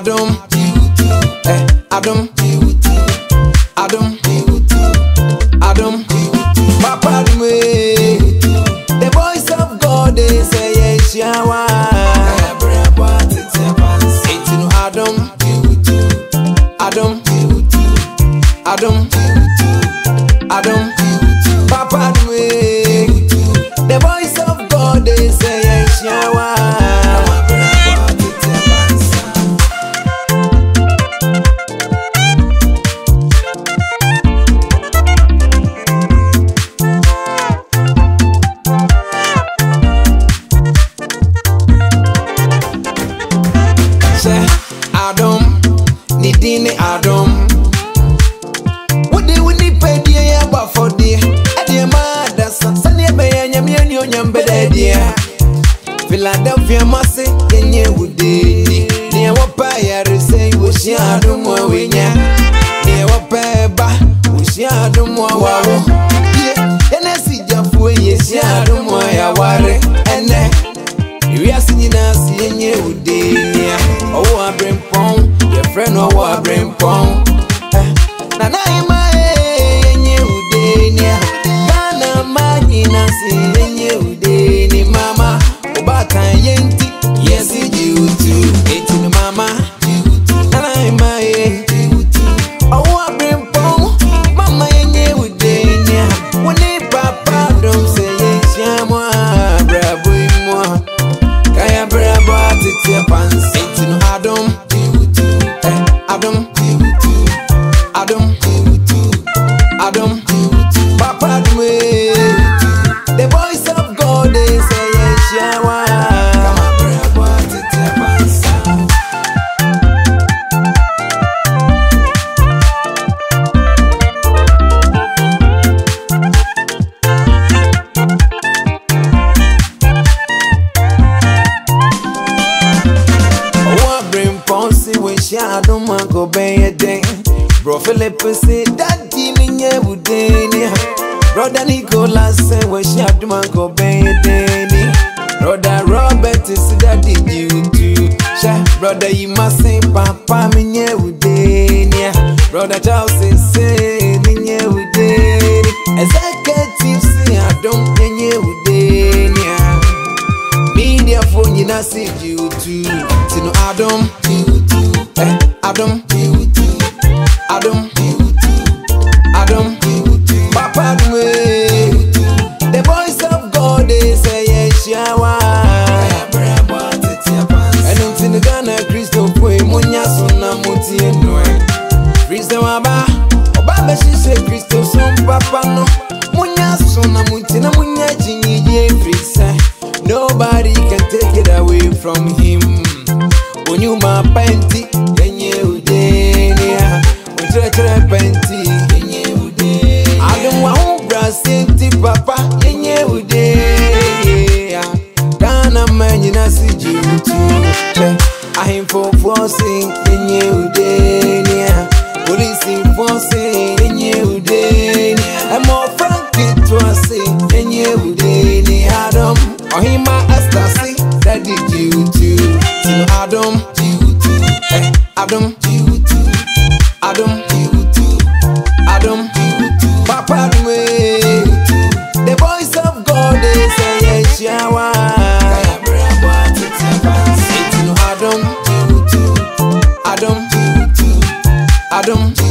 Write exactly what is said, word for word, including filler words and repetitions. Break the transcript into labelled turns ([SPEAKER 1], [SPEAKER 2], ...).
[SPEAKER 1] Adom, eh, Adom, Adom, Adom, Papa me. The voice of God they say yes, Yawa. It's no Adom, Adom, Adom, Adom, Papa me. The voice of God they say yes, Yawa. Adom, Nidini Adom. What they would need pay dear about for dear. At the mother, Sunny Bay and Yamian Yambed dear. Philadelphia Massey, then you would be near what Paya say, was she Adom or Winya? Near what Peba, was she Adom or Wow? Then I see Jafu, yes, Adom or Yaware, and then you are seeing us in you would be. Oh, I bring pong, your friend, oh, I bring pong. Nana, my new day, Nana, my Nancy, and you day, Mama, Obata, Yenti, yes, you too, eighteen, Mama, Nana, my oh, I bring pong, Mama, and you day, when they papa don't say, Yamwa, bravo, moi, Kaya bravo, it's your pants. Adom, eh, Adom, Adom, Adom, Papa me. The voice of God they say yes, Yawa. Adom go be a day. Bro Philip say that demon ye would day. Brother Nicholas say we she Adom go be a day. Brother Robert is that did you too. Brother you must say Papa me ye would day. Brother Charles say me ye would day. Executive say Adom ye would day. Media phone you not see you too. See no Adom. Eh, Adom, Adom, Adom, Papa me. The voice of God they say yes, Yawa. And I'm in the Ghana Christo Pui, Munya Sona Muti and Noe. Christo Abba, Obaba she say Christo son Papa no. Munya Sona Muti na Munya Jini ye frisa. Nobody can take it away from him. When you my panty. I don't want brassy papa, and you day. Dana man, you not see you too. I am for forcing in you day. Police enforcing in you day. I'm more frantic to us in you day. Adam, or him, my ecstasy that did you too. Adam, Adam, Adom, Adom, Papa me. The voice of God they say yes, Yawa. Adom, Adom, Adom, Adom.